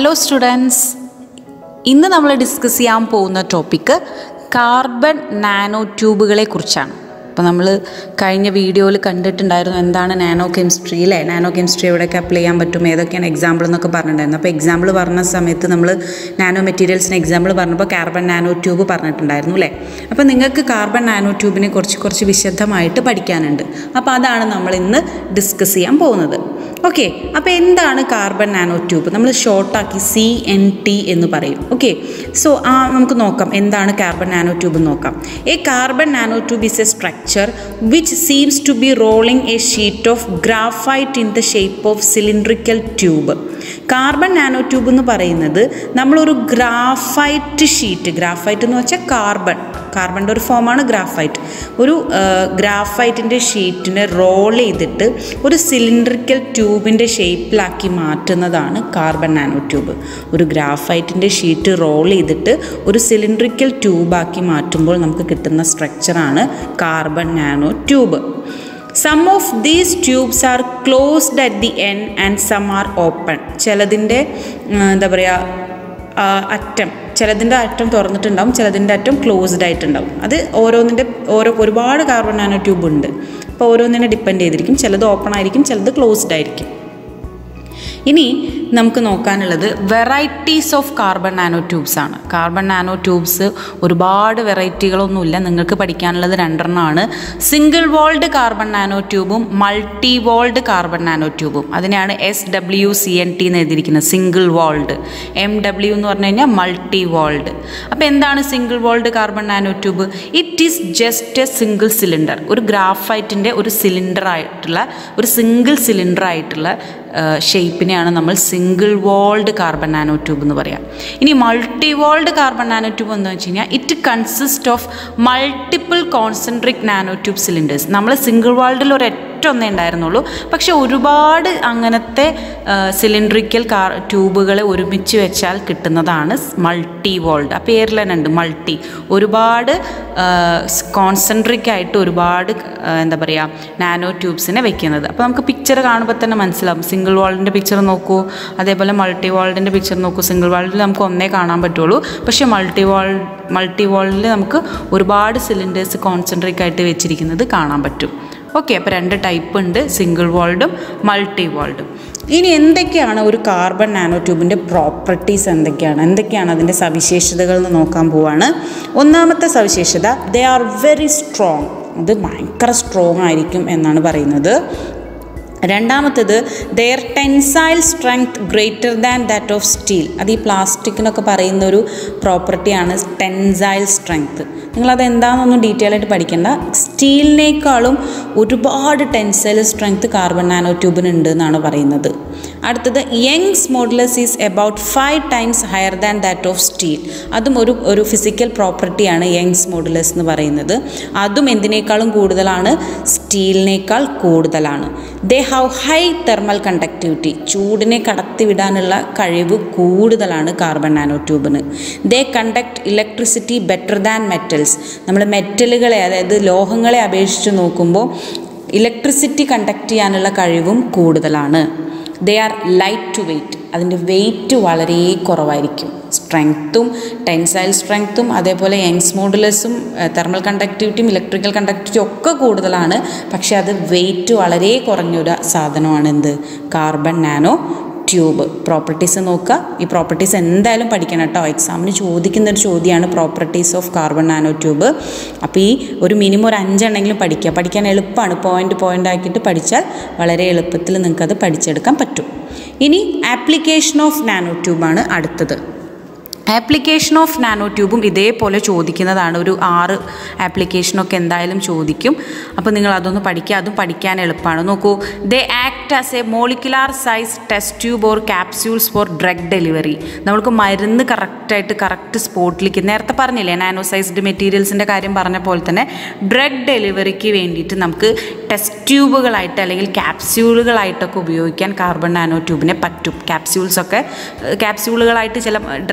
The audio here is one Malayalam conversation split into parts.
ഹലോ സ്റ്റുഡൻസ്, ഇന്ന് നമ്മൾ ഡിസ്കസ് ചെയ്യാൻ പോകുന്ന ടോപ്പിക്ക് കാർബൺ നാനോ ട്യൂബുകളെ കുറിച്ചാണ്. അപ്പോൾ നമ്മൾ കഴിഞ്ഞ വീഡിയോയിൽ കണ്ടിട്ടുണ്ടായിരുന്നു എന്താണ് നാനോ കെമിസ്ട്രി അല്ലേ, നാനോ കെമിസ്ട്രി എവിടെയൊക്കെ അപ്ലൈ ചെയ്യാൻ പറ്റും, ഏതൊക്കെയാണ് എക്സാമ്പിൾ എന്നൊക്കെ പറഞ്ഞിട്ടുണ്ടായിരുന്നു. അപ്പോൾ എക്സാമ്പിൾ പറഞ്ഞ സമയത്ത് നമ്മൾ നാനോ മെറ്റീരിയൽസിന് എക്സാമ്പിൾ പറഞ്ഞപ്പോൾ കാർബൺ നാനോ ട്യൂബ് പറഞ്ഞിട്ടുണ്ടായിരുന്നു അല്ലേ. അപ്പോൾ നിങ്ങൾക്ക് കാർബൺ നാനോ ട്യൂബിനെ കുറച്ച് വിശദമായിട്ട് പഠിക്കാനുണ്ട്. അപ്പോൾ അതാണ് നമ്മൾ ഇന്ന് ഡിസ്കസ് ചെയ്യാൻ പോകുന്നത്. ഓക്കെ, അപ്പോൾ എന്താണ് കാർബൺ നാനോ ട്യൂബ്? നമ്മൾ ഷോർട്ടാക്കി CNT എന്ന് പറയും. ഓക്കെ, സോ നമുക്ക് നോക്കാം എന്താണ് കാർബൺ നാനോ ട്യൂബ് എന്ന് നോക്കാം. A carbon nano tube is a structure which seems to be rolling a sheet of graphite in the shape of cylindrical tube. Carbon nano tube എന്ന് പറയുന്നത് നമ്മളൊരു ഗ്രാഫൈറ്റ് ഷീറ്റ്, ഗ്രാഫൈറ്റ് എന്ന് വെച്ചാൽ കാർബണിൻ്റെ ഒരു ഫോമാണ് ഗ്രാഫൈറ്റ്. ഒരു ഗ്രാഫൈറ്റിൻ്റെ ഷീറ്റിനെ റോൾ ചെയ്തിട്ട് ഒരു സിലിണ്ടറിക്കൽ ട്യൂബിൻ്റെ ഷേപ്പിലാക്കി മാറ്റുന്നതാണ് കാർബൺ നാനോ ട്യൂബ്. ഒരു ഗ്രാഫൈറ്റിൻ്റെ ഷീറ്റ് റോൾ ചെയ്തിട്ട് ഒരു സിലിണ്ടറിക്കൽ ട്യൂബാക്കി മാറ്റുമ്പോൾ നമുക്ക് കിട്ടുന്ന സ്ട്രക്ചറാണ് carbon nano tube. Some of these tubes are closed at the end and some are open. ചിലതിൻ്റെ എന്താ പറയുക ചിലതിൻ്റെ അറ്റം തുറന്നിട്ടുണ്ടാവും, ചിലതിൻ്റെ അറ്റം ക്ലോസ്ഡ് ആയിട്ടുണ്ടാവും. അത് ഒരുപാട് കാർബൺ നാനോ ട്യൂബ് ഉണ്ട്. അപ്പോൾ ഓരോന്നിനെ ഡിപ്പെൻഡ് ചെയ്തിരിക്കും. ചിലത് ഓപ്പൺ ആയിരിക്കും, ചിലത് ക്ലോസ്ഡ് ആയിരിക്കും. ഇനി നമുക്ക് നോക്കാനുള്ളത് varieties of carbon nano tubes ആണ്. കാർബൺ നാനോ ട്യൂബ്സ് ഒരുപാട് വെറൈറ്റികളൊന്നുമില്ല, നിങ്ങൾക്ക് പഠിക്കാനുള്ളത് രണ്ടെണ്ണമാണ്. സിംഗിൾ വോൾഡ് കാർബൺ നാനോ ട്യൂബും മൾട്ടി വോൾഡ് കാർബൺ നാനോ ട്യൂബും. അതിനെയാണ് SWCNT എന്ന് എഴുതിയിരിക്കുന്നത്, സിംഗിൾ വോൾഡ്. MW എന്ന് പറഞ്ഞു കഴിഞ്ഞാൽ മൾട്ടി വോൾഡ്. അപ്പോൾ എന്താണ് single walled carbon nano tube? It is just a single cylinder. ഒരു ഗ്രാഫൈറ്റിൻ്റെ ഒരു സിംഗിൾ സിലിണ്ടർ ആയിട്ടുള്ള ഷേപ്പിനെയാണ് നമ്മൾ single walled carbon nano tube എന്ന് പറയാം. ഇനി multi walled carbon nano tube എന്ന് വെച്ച് കഴിഞ്ഞാൽ it consist of multiple concentric nano tube cylinders. നമ്മൾ സിംഗിൾ വോൾഡിൽ ഒന്നേ ഉണ്ടായിരുന്നുള്ളൂ, പക്ഷെ ഒരുപാട് അങ്ങനത്തെ സിലിണ്ടറിക്കൽ ട്യൂബുകളെ ഒരുമിച്ച് വെച്ചാൽ കിട്ടുന്നതാണ് മൾട്ടി വോൾഡ്. ആ പേരിൽ തന്നെ ഉണ്ട് മൾട്ടി. ഒരുപാട് കോൺസെൻട്രിക് ആയിട്ട് ഒരുപാട് എന്താ പറയുക നാനോ ട്യൂബ്സിനെ വെക്കുന്നത്. അപ്പോൾ നമുക്ക് പിക്ചർ കാണുമ്പോൾ തന്നെ മനസ്സിലാവും. സിംഗിൾ വോൾഡിൻ്റെ പിക്ചർ നോക്കൂ, അതേപോലെ മൾട്ടി വോൾഡിൻ്റെ പിക്ചർ നോക്കൂ. സിംഗിൾ വോൾഡിൽ നമുക്ക് ഒന്നേ കാണാൻ പറ്റുള്ളൂ, പക്ഷേ മൾട്ടി വോൾഡിൽ നമുക്ക് ഒരുപാട് സിലിണ്ടേഴ്സ് കോൺസെൻട്രിക് ആയിട്ട് വെച്ചിരിക്കുന്നത് കാണാൻ പറ്റും. ഓക്കെ, അപ്പോൾ രണ്ട് ടൈപ്പ് ഉണ്ട്, സിംഗിൾ വോൾഡും മൾട്ടി വോൾഡും. ഇനി എന്തൊക്കെയാണ് ഒരു കാർബൺ നാനോ ട്യൂബിൻ്റെ പ്രോപ്പർട്ടീസ്, എന്തൊക്കെയാണ് അതിൻ്റെ സവിശേഷതകൾ എന്ന് നോക്കാൻ പോവാണ്. ഒന്നാമത്തെ സവിശേഷത, ദേ ആർ വെരി സ്ട്രോങ്. അത് ഭയങ്കര സ്ട്രോങ് ആയിരിക്കും എന്നാണ് പറയുന്നത്. രണ്ടാമത്തേത്, their tensile strength greater than that of steel. അത് ഈ പ്ലാസ്റ്റിക്കിനൊക്കെ പറയുന്ന ഒരു പ്രോപ്പർട്ടിയാണ് ടെൻസൈൽ സ്ട്രെങ്ത്. നിങ്ങളത് എന്താണെന്നൊന്നും ഡീറ്റെയിൽ ആയിട്ട് പഠിക്കേണ്ട. സ്റ്റീലിനേക്കാളും ഒരുപാട് ടെൻസൈൽ സ്ട്രെങ്ത് കാർബൺ നാനോ ട്യൂബിനുണ്ട് എന്നാണ് പറയുന്നത്. അടുത്തത്, Young's modulus is about 5 times higher than that of steel. അതും ഒരു ഫിസിക്കൽ പ്രോപ്പർട്ടിയാണ് യങ്സ് മോഡുലസ് എന്ന് പറയുന്നത്. അതും എന്തിനേക്കാളും കൂടുതലാണ്? സ്റ്റീലിനേക്കാൾ കൂടുതലാണ്. They have high thermal conductivity. ചൂടിനെ കടത്തിവിടാനുള്ള കഴിവ് കൂടുതലാണ് കാർബൺ നാനോ ട്യൂബിന്. They conduct electricity better than metals. നമ്മൾ മെറ്റലുകളെ, അതായത് ലോഹങ്ങളെ അപേക്ഷിച്ച് നോക്കുമ്പോൾ ഇലക്ട്രിസിറ്റി കണ്ടക്ട് ചെയ്യാനുള്ള കഴിവും കൂടുതലാണ്. They are light to weight. അതിൻ്റെ വെയ്റ്റ് വളരെ കുറവായിരിക്കും. സ്ട്രെങ്ത്തും ടെൻസൈൽ സ്ട്രെങ്ത്തും അതേപോലെ യങ്സ് മോഡുലസും തെർമൽ കണ്ടക്ടിവിറ്റിയും ഇലക്ട്രിക്കൽ കണ്ടക്ടിവിറ്റിയും ഒക്കെ കൂടുതലാണ്, പക്ഷേ അത് വെയ്റ്റ് വളരെ കുറഞ്ഞൊരു സാധനമാണ് എന്ത്? Carbon nano tube. പ്രോപ്പർട്ടീസ് നോക്കുക. ഈ പ്രോപ്പർട്ടീസ് എന്തായാലും പഠിക്കണം കേട്ടോ. എക്സാമിന് ചോദിക്കുന്നൊരു ചോദ്യമാണ് properties of carbon nano tube. അപ്പോൾ ഒരു മിനിമം ഒരു 5 എണ്ണെങ്കിലും പഠിക്കാൻ എളുപ്പമാണ്. പോയിൻ്റ് ആക്കിയിട്ട് പഠിച്ചാൽ വളരെ എളുപ്പത്തിൽ നിങ്ങൾക്കത് പഠിച്ചെടുക്കാൻ പറ്റും. ഇനി ആപ്ലിക്കേഷൻ ഓഫ് നാനോ ട്യൂബാണ് അടുത്തത്. ആപ്ലിക്കേഷൻ ഓഫ് നാനോ ട്യൂബും ഇതേപോലെ ചോദിക്കുന്നതാണ്. ഒരു 6 ആപ്ലിക്കേഷനൊക്കെ എന്തായാലും ചോദിക്കും. അപ്പോൾ നിങ്ങൾ അതൊന്ന് പഠിക്കുക, അതും പഠിക്കാൻ എളുപ്പമാണ്. നോക്കൂ, they act as a molecular size test tube or capsules for drug delivery. നമ്മൾക്ക് മരുന്ന് കറക്റ്റ് സ്പോട്ടിലേക്ക്, നേരത്തെ പറഞ്ഞില്ലേ നാനോ സൈസ്ഡ് മെറ്റീരിയൽസിൻ്റെ കാര്യം പറഞ്ഞ പോലെ തന്നെ ഡ്രഗ് ഡെലിവറിക്ക് വേണ്ടിയിട്ട് നമുക്ക് ടെസ്റ്റ് ട്യൂബുകളായിട്ട് അല്ലെങ്കിൽ ക്യാപ്സ്യൂളുകളായിട്ടൊക്കെ ഉപയോഗിക്കാൻ കാർബൺ നാനോ ട്യൂബിനെ പറ്റും. ക്യാപ്സ്യൂളുകളായിട്ട് ചില ഡ്രഗ് ഡെലിവറി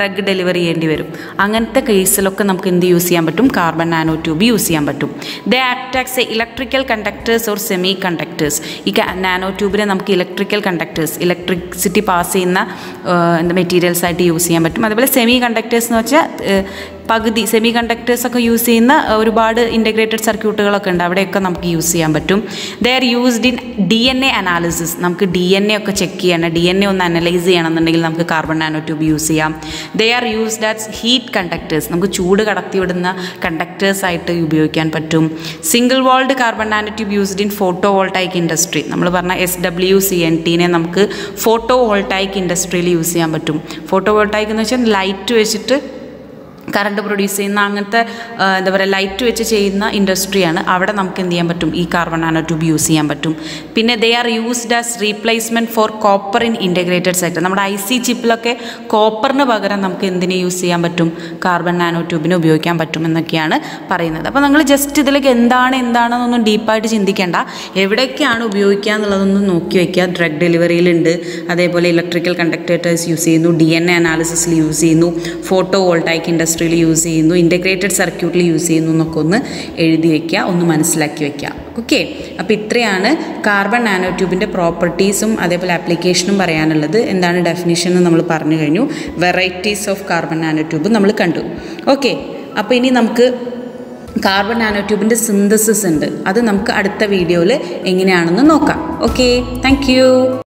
ഡെലിവറി ചെയ്യേണ്ടി വരും. അങ്ങനത്തെ കേസിലൊക്കെ നമുക്ക് എന്ത് യൂസ് ചെയ്യാൻ പറ്റും? കാർബൺ നാനോ ട്യൂബ് യൂസ് ചെയ്യാൻ പറ്റും. They act as a electrical conductors or semiconductors. ഈ നാനോ ട്യൂബിനെ നമുക്ക് ഇലക്ട്രിക്കൽ കണ്ടക്ടേഴ്സ്, ഇലക്ട്രിസിറ്റി പാസ് ചെയ്യുന്ന മെറ്റീരിയൽസ് ആയിട്ട് യൂസ് ചെയ്യാൻ പറ്റും. അതുപോലെ സെമി കണ്ടക്ടേഴ്സ് എന്ന് വെച്ചാൽ പകുതി സെമി കണ്ടക്ടേഴ്സൊക്കെ യൂസ് ചെയ്യുന്ന ഒരുപാട് ഇൻറ്റഗ്രേറ്റഡ് സർക്യൂട്ടുകളൊക്കെ ഉണ്ട്, അവിടെയൊക്കെ നമുക്ക് യൂസ് ചെയ്യാൻ പറ്റും. They are used in DNA analysis. നമുക്ക് DNA ഒക്കെ ചെക്ക് ചെയ്യണം, DNA ഒന്ന് അനലൈസ് ചെയ്യണമെന്നുണ്ടെങ്കിൽ നമുക്ക് കാർബൺ നാനോ ട്യൂബ് യൂസ് ചെയ്യാം. They are used as heat conductors. നമുക്ക് ചൂട് കടത്തിവിടുന്ന കണ്ടക്ടേഴ്സ് ആയിട്ട് ഉപയോഗിക്കാൻ പറ്റും. Single walled carbon nano tube used in photovoltaic industry. നമ്മൾ പറഞ്ഞ SWCNTനെ നമുക്ക് ഫോട്ടോ വോൾട്ടായിക് ഇൻഡസ്ട്രിയിൽ യൂസ് ചെയ്യാൻ പറ്റും. ഫോട്ടോ വോൾട്ടായിക് എന്ന് വെച്ചാൽ ലൈറ്റ് വെച്ചിട്ട് കറണ്ട് പ്രൊഡ്യൂസ് ചെയ്യുന്ന അങ്ങനത്തെ എന്താ പറയുക ലൈറ്റ് വെച്ച് ചെയ്യുന്ന ഇൻഡസ്ട്രിയാണ്. അവിടെ നമുക്ക് എന്ത് ചെയ്യാൻ പറ്റും? ഈ കാർബൺ നാനോ ട്യൂബ് യൂസ് ചെയ്യാൻ പറ്റും. പിന്നെ they are used as replacement for copper in integrated sector. നമ്മുടെ IC ചിപ്പിലൊക്കെ കോപ്പറിന് പകരം നമുക്ക് എന്തിനെ യൂസ് ചെയ്യാൻ പറ്റും? കാർബൺ നാനോ ട്യൂബിനെ ഉപയോഗിക്കാൻ പറ്റും എന്നൊക്കെയാണ് പറയുന്നത്. അപ്പോൾ നിങ്ങൾ ജസ്റ്റ് ഇതിലേക്ക് എന്താണെന്നൊന്നും ഡീപ്പായിട്ട് ചിന്തിക്കേണ്ട, എവിടെയൊക്കെയാണ് ഉപയോഗിക്കുക എന്നുള്ളതൊന്നും നോക്കി വയ്ക്കുക. ഡ്രഗ് ഡെലിവറിയിലുണ്ട്, അതേപോലെ ഇലക്ട്രിക്കൽ കണ്ടക്ടേഴ്സ് യൂസ് ചെയ്യുന്നു, DNA അനാലിസിസിൽ യൂസ് ചെയ്യുന്നു, ഫോട്ടോ വോൾട്ടായിക് ഇൻഡസ്ട്രിയിൽ യൂസ് ചെയ്യുന്നു, ഇൻറ്റഗ്രേറ്റഡ് സർക്യൂട്ടിൽ യൂസ് ചെയ്യുന്നു എന്നൊക്കെ ഒന്ന് എഴുതി വയ്ക്കുക, ഒന്ന് മനസ്സിലാക്കി വയ്ക്കുക. ഓക്കെ, അപ്പോൾ ഇത്രയാണ് കാർബൺ നാനോ ട്യൂബിൻ്റെ പ്രോപ്പർട്ടീസും അതേപോലെ ആപ്ലിക്കേഷനും പറയാനുള്ളത്. എന്താണ് ഡെഫിനിഷൻ എന്ന് നമ്മൾ പറഞ്ഞു കഴിഞ്ഞു. Varieties of carbon nano tube നമ്മൾ കണ്ടു. ഓക്കെ, അപ്പോൾ ഇനി നമുക്ക് കാർബൺ നാനോ ട്യൂബിൻ്റെ സിന്തസിസ് ഉണ്ട്, അത് നമുക്ക് അടുത്ത വീഡിയോയിൽ എങ്ങനെയാണെന്ന് നോക്കാം. Okay, thank U.